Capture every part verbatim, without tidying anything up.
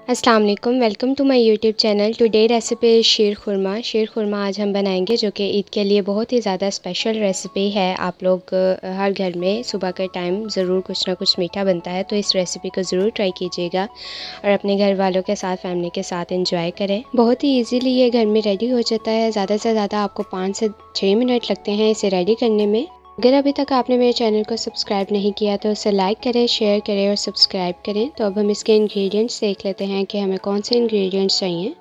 अस्सलाम वालेकुम, welcome to my YouTube channel. Today recipe sheer khurma. Sheer khurma आज हम बनाएंगे जो कि ईद के लिए बहुत ही ज़्यादा स्पेशल रेसिपी है। आप लोग हर घर में सुबह के टाइम ज़रूर कुछ ना कुछ मीठा बनता है, तो इस रेसिपी को ज़रूर ट्राई कीजिएगा और अपने घर वालों के साथ, फैमिली के साथ एंजॉय करें। बहुत ही ईजीली ये घर में रेडी हो जाता है। ज़्यादा से ज़्यादा आपको पाँच से छः मिनट लगते हैं इसे रेडी करने में। अगर अभी तक आपने मेरे चैनल को सब्सक्राइब नहीं किया तो उसे लाइक करें, शेयर करें और सब्सक्राइब करें। तो अब हम इसके इंग्रेडिएंट्स देख लेते हैं कि हमें कौन से इंग्रेडिएंट्स चाहिए।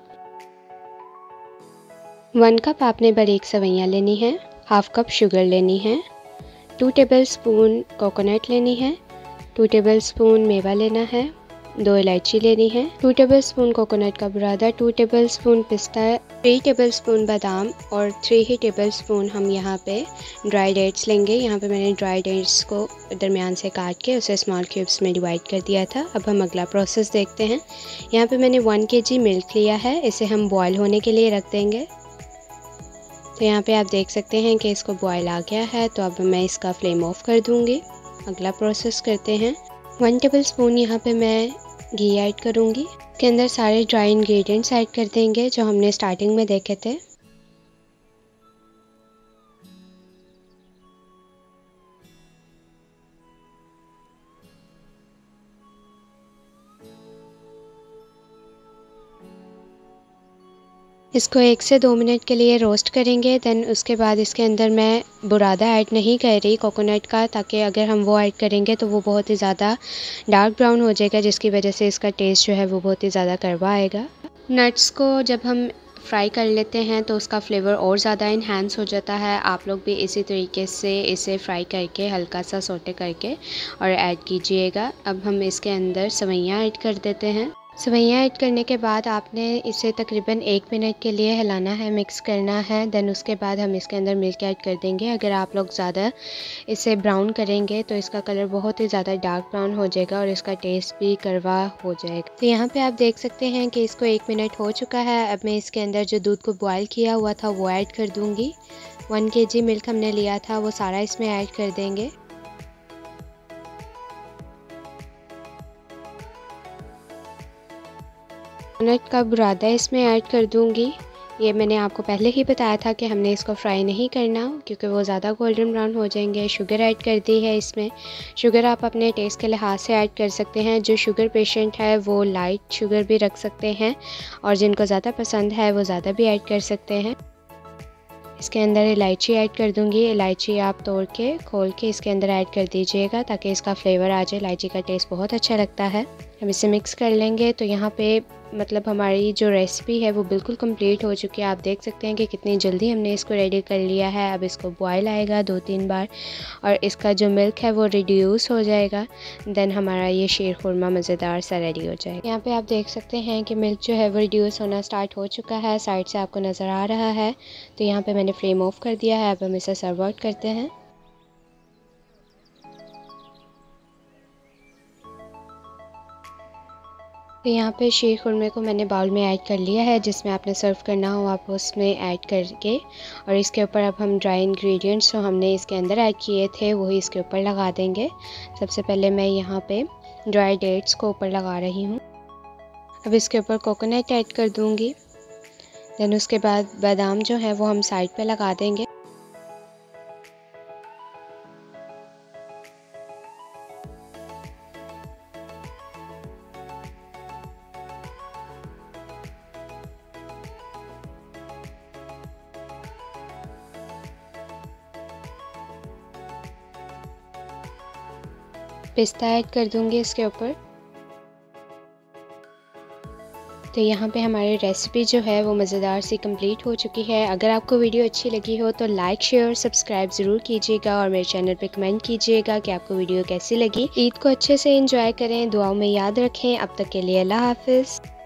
वन कप आपने बारीक सवैयाँ लेनी है, हाफ कप शुगर लेनी है, टू टेबल स्पून कोकोनट लेनी है, टू टेबल स्पून मेवा लेना है, दो इलायची लेनी है, टू टेबल स्पून कोकोनट का बुरादा, टू टेबल स्पून पिस्ता, थ्री टेबल स्पून बादाम और थ्री ही टेबल स्पून हम यहाँ पे ड्राई डेट्स लेंगे। यहाँ पे मैंने ड्राई डेट्स को दरमियान से काट के उसे स्मॉल क्यूब्स में डिवाइड कर दिया था। अब हम अगला प्रोसेस देखते हैं। यहाँ पे मैंने वन के जी मिल्क लिया है, इसे हम बॉयल होने के लिए रख देंगे। तो यहाँ पे आप देख सकते हैं कि इसको बॉयल आ गया है, तो अब मैं इसका फ्लेम ऑफ कर दूँगी। अगला प्रोसेस करते हैं। वन टेबल स्पून यहाँ पे मैं घी ऐड करूँगी। इसके अंदर सारे ड्राई इंग्रेडिएंट्स ऐड कर देंगे जो हमने स्टार्टिंग में देखे थे। इसको एक से दो मिनट के लिए रोस्ट करेंगे। देन उसके बाद इसके अंदर मैं बुरादा ऐड नहीं कर रही कोकोनट का, ताकि अगर हम वो ऐड करेंगे तो वो बहुत ही ज़्यादा डार्क ब्राउन हो जाएगा, जिसकी वजह से इसका टेस्ट जो है वो बहुत ही ज़्यादा कड़वा आएगा। नट्स को जब हम फ्राई कर लेते हैं तो उसका फ्लेवर और ज़्यादा इन्हांस हो जाता है। आप लोग भी इसी तरीके से इसे फ्राई करके हल्का सा सोटे करके और ऐड कीजिएगा। अब हम इसके अंदर सवैयाँ ऐड कर देते हैं। सवैयाँ ऐड करने के बाद आपने इसे तकरीबन एक मिनट के लिए हिलाना है, मिक्स करना है। देन उसके बाद हम इसके अंदर मिल्क ऐड कर देंगे। अगर आप लोग ज़्यादा इसे ब्राउन करेंगे तो इसका कलर बहुत ही ज़्यादा डार्क ब्राउन हो जाएगा और इसका टेस्ट भी कड़वा हो जाएगा। तो यहाँ पे आप देख सकते हैं कि इसको एक मिनट हो चुका है। अब मैं इसके अंदर जो दूध को बॉयल किया हुआ था वो ऐड कर दूँगी। वन के जी मिल्क हमने लिया था वो सारा इसमें ऐड कर देंगे। कोकोनट का बुरादा इसमें ऐड कर दूंगी। ये मैंने आपको पहले ही बताया था कि हमने इसको फ्राई नहीं करना क्योंकि वो ज़्यादा गोल्डन ब्राउन हो जाएंगे। शुगर ऐड कर दी है इसमें। शुगर आप अपने टेस्ट के लिहाज से ऐड कर सकते हैं। जो शुगर पेशेंट है वो लाइट शुगर भी रख सकते हैं और जिनको ज़्यादा पसंद है वो ज़्यादा भी ऐड कर सकते हैं। इसके अंदर इलायची ऐड कर दूंगी। इलायची आप तोड़ के खोल के इसके अंदर ऐड कर दीजिएगा ताकि इसका फ्लेवर आ जाए। इलायची का टेस्ट बहुत अच्छा लगता है। हम इसे मिक्स कर लेंगे। तो यहाँ पे मतलब हमारी जो रेसिपी है वो बिल्कुल कंप्लीट हो चुकी है। आप देख सकते हैं कि कितनी जल्दी हमने इसको रेडी कर लिया है। अब इसको बॉयल आएगा दो तीन बार और इसका जो मिल्क है वो रिड्यूस हो जाएगा। देन हमारा ये शीर खुरमा मज़ेदार सा रेडी हो जाएगा। यहाँ पे आप देख सकते हैं कि मिल्क जो है वो रिड्यूस होना स्टार्ट हो चुका है। साइड से आपको नज़र आ रहा है। तो यहाँ पे मैंने फ्लेम ऑफ कर दिया है। अब हम इसे सर्व आउट करते हैं। तो यहाँ पे शीर खुरमे को मैंने बाउल में ऐड कर लिया है। जिसमें आपने सर्व करना हो आप उसमें ऐड करके और इसके ऊपर अब हम ड्राई इंग्रेडिएंट्स जो हमने इसके अंदर ऐड किए थे वही इसके ऊपर लगा देंगे। सबसे पहले मैं यहाँ पे ड्राई डेट्स को ऊपर लगा रही हूँ। अब इसके ऊपर कोकोनट ऐड कर दूँगी। देन उसके बाद बादाम जो है वो हम साइड पे लगा देंगे। पिस्ता ऐड कर दूंगी इसके ऊपर। तो यहाँ पे हमारी रेसिपी जो है वो मज़ेदार सी कंप्लीट हो चुकी है। अगर आपको वीडियो अच्छी लगी हो तो लाइक शेयर सब्सक्राइब ज़रूर कीजिएगा और मेरे चैनल पे कमेंट कीजिएगा कि आपको वीडियो कैसी लगी। ईद को अच्छे से एंजॉय करें, दुआओं में याद रखें। अब तक के लिए अल्लाह हाफिज़।